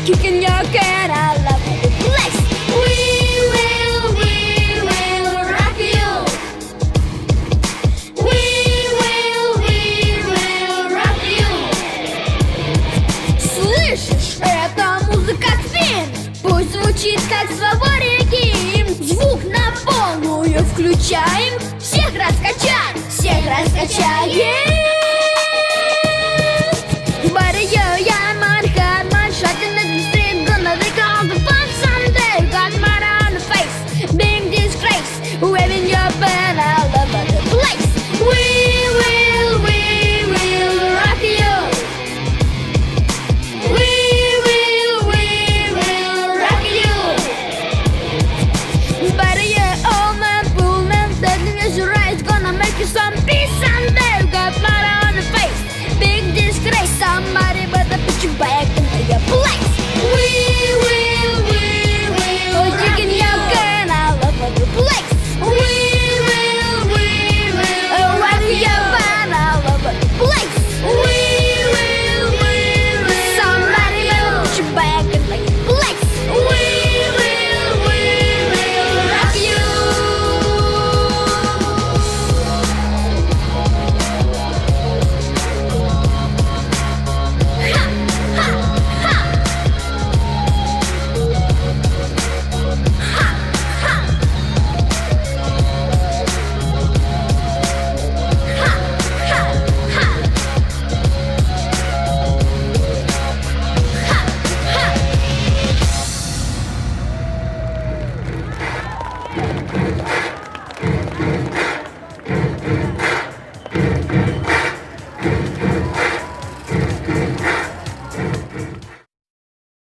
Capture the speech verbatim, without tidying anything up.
kicking your can, I love the place. We will, we will rock you. We will, we will rock you. Слышишь, это музыка спин. Пусть звучит как слова реки. Звук на полную включаем. Всех раскачаем, всех раскачаем.